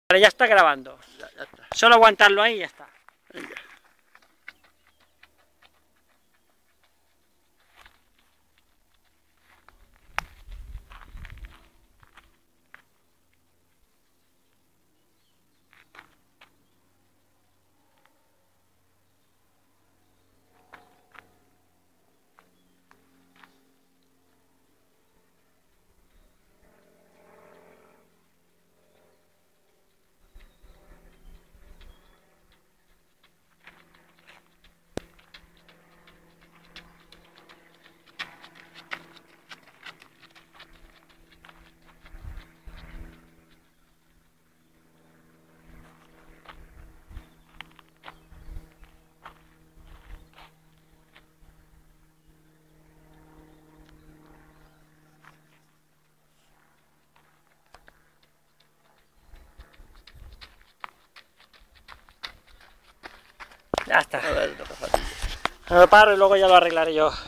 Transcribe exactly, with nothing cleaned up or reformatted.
Vale, ya está grabando. Ya, ya está. Solo aguantarlo ahí y ya está. Venga. Ya está. A ver, no pasa nada. Me lo paro y luego ya lo arreglaré yo.